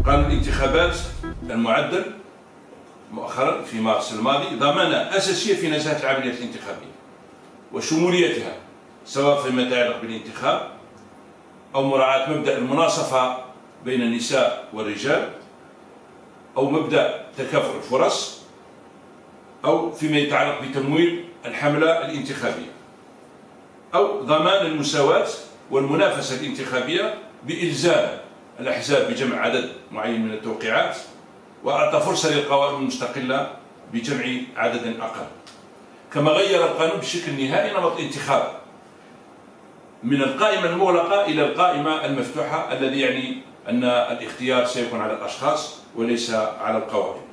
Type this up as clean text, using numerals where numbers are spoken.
قانون الانتخابات المعدل مؤخرا في مارس الماضي ضمانة أساسية في نزاهة العمليات الانتخابية وشموليتها، سواء فيما يتعلق بالانتخاب أو مراعاة مبدأ المناصفة بين النساء والرجال أو مبدأ تكافؤ الفرص أو فيما يتعلق بتمويل الحملة الانتخابية أو ضمان المساواة والمنافسة الانتخابية بإلزام الأحزاب بجمع عدد معين من التوقيعات، وأعطى فرصة للقوائم المستقلة بجمع عدد أقل. كما غير القانون بشكل نهائي نمط الانتخاب من القائمة المغلقة إلى القائمة المفتوحة، الذي يعني أن الاختيار سيكون على الأشخاص وليس على القوائم.